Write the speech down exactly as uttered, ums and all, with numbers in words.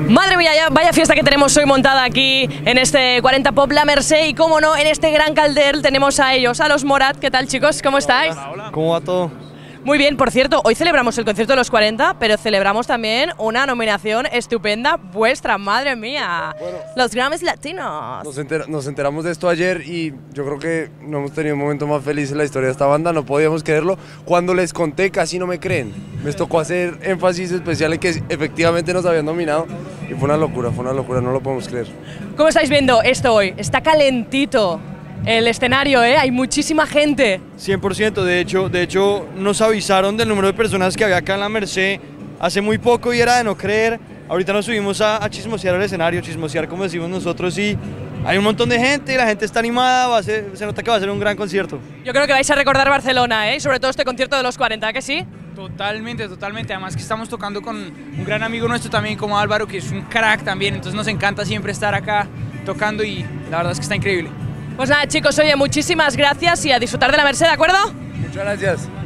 Madre mía, ya, vaya fiesta que tenemos hoy montada aquí en este cuarenta Pop La Merced y cómo no, en este gran caldel tenemos a ellos, a los Morat. ¿Qué tal, chicos? ¿Cómo estáis? Hola, hola. ¿Cómo va todo? Muy bien, por cierto, hoy celebramos el concierto de los cuarenta, pero celebramos también una nominación estupenda vuestra, madre mía. Bueno, los Grammys Latinos. Nos, enter nos enteramos de esto ayer y yo creo que no hemos tenido un momento más feliz en la historia de esta banda, no podíamos creerlo. Cuando les conté casi no me creen, me tocó hacer énfasis especial en que efectivamente nos habían nominado y fue una locura, fue una locura, no lo podemos creer. ¿Cómo estáis viendo esto hoy? Está calentito el escenario, ¿eh? Hay muchísima gente. cien por ciento, de hecho, de hecho nos avisaron del número de personas que había acá en La Merced hace muy poco y era de no creer. Ahorita nos subimos a, a chismosear al escenario, chismosear como decimos nosotros, y hay un montón de gente y la gente está animada, va a ser, se nota que va a ser un gran concierto. Yo creo que vais a recordar Barcelona, ¿eh? Sobre todo este concierto de los cuarenta, ¿que sí? Totalmente, totalmente, además que estamos tocando con un gran amigo nuestro también como Álvaro, que es un crack también, entonces nos encanta siempre estar acá tocando y la verdad es que está increíble. Pues nada, chicos, oye, muchísimas gracias y a disfrutar de La Merced, ¿de acuerdo? Muchas gracias.